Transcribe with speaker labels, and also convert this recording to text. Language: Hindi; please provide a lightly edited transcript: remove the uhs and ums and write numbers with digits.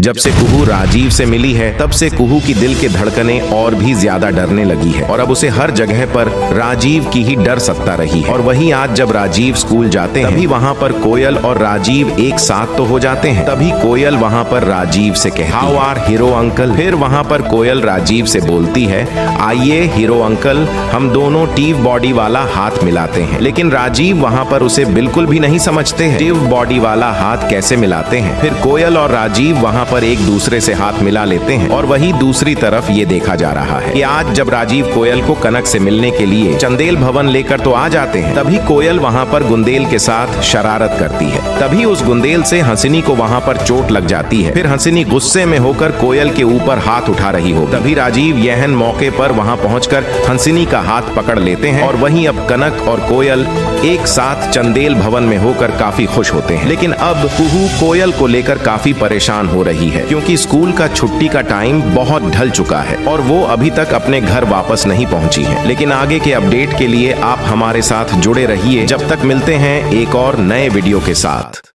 Speaker 1: जब से कुहू राजीव से मिली है तब से कुहू की दिल के धड़कनें और भी ज्यादा डरने लगी है और अब उसे हर जगह पर राजीव की ही डर सता रही है। और वहीं आज जब राजीव स्कूल जाते हैं तभी वहाँ पर कोयल और राजीव एक साथ तो हो जाते हैं। तभी कोयल वहाँ पर राजीव से कहती है, हाउ आर हीरो अंकल। फिर वहाँ पर कोयल राजीव से बोलती है, आइए हीरो अंकल, हम दोनों टीव बॉडी वाला हाथ मिलाते हैं। लेकिन राजीव वहाँ पर उसे बिल्कुल भी नहीं समझते हैं, टीव बॉडी वाला हाथ कैसे मिलाते हैं। फिर कोयल और राजीव वहाँ पर एक दूसरे से हाथ मिला लेते हैं और वहीं दूसरी तरफ ये देखा जा रहा है कि आज जब राजीव कोयल को कनक से मिलने के लिए चंदेल भवन लेकर तो आ जाते हैं, तभी कोयल वहाँ पर गुंदेल के साथ शरारत करती है। तभी उस गुंदेल से हंसिनी को वहाँ पर चोट लग जाती है। फिर हंसिनी गुस्से में होकर कोयल के ऊपर हाथ उठा रही हो, तभी राजीव यहन मौके पर वहाँ पहुंचकर हंसिनी का हाथ पकड़ लेते हैं और वहीं अब कनक और कोयल एक साथ चंदेल भवन में होकर काफी खुश होते हैं। लेकिन अब कुहू कोयल को लेकर काफी परेशान हो रही है क्योंकि स्कूल का छुट्टी का टाइम बहुत ढल चुका है और वो अभी तक अपने घर वापस नहीं पहुंची है। लेकिन आगे के अपडेट के लिए आप हमारे साथ जुड़े रहिए। जब तक मिलते हैं एक और नए वीडियो के साथ।